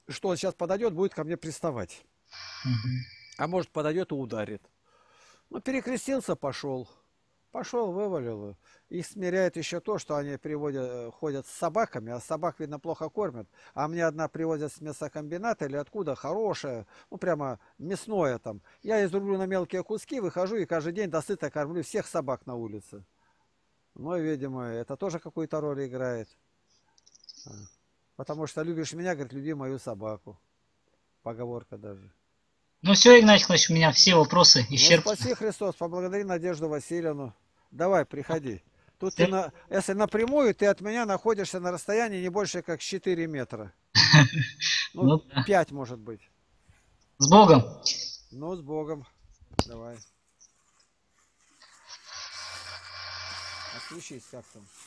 [SPEAKER 1] что он сейчас подойдет, будет ко мне приставать.
[SPEAKER 2] Мгм.
[SPEAKER 1] А может, подойдет и ударит. Ну, перекрестился, пошел. Пошел, вывалил. Их смиряет еще то, что они ходят с собаками, а собак, видно, плохо кормят. А мне одна привозят с мясокомбината или откуда, хорошая, ну, прямо мясное там. Я изрублю на мелкие куски, выхожу и каждый день досыта кормлю всех собак на улице. Ну, и, видимо, это тоже какую-то роль играет. А. Потому что любишь меня, говорит, люби мою собаку. Поговорка даже.
[SPEAKER 2] Ну все, Игнатий Николаевич, у меня все вопросы
[SPEAKER 1] Ну,
[SPEAKER 2] исчерпаны.
[SPEAKER 1] спаси Христос, поблагодари Надежду Васильевну. Давай, приходи. Тут ты,
[SPEAKER 2] Всё.
[SPEAKER 1] если напрямую, ты от меня находишься на расстоянии не больше, как 4 метра. Ну,
[SPEAKER 2] Ну да.
[SPEAKER 1] 5 может быть.
[SPEAKER 2] С Богом.
[SPEAKER 1] Ну, с Богом. Давай. Отключись как там.